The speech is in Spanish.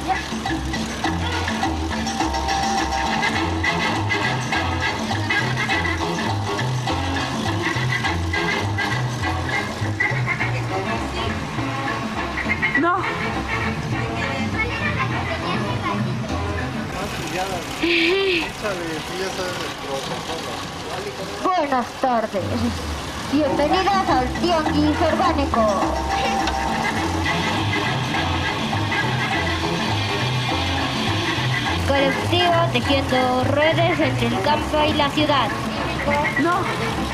No. Buenas tardes. Bienvenidas al Tianguis Orgánico. Colectivo tejiendo redes entre el campo y la ciudad. No.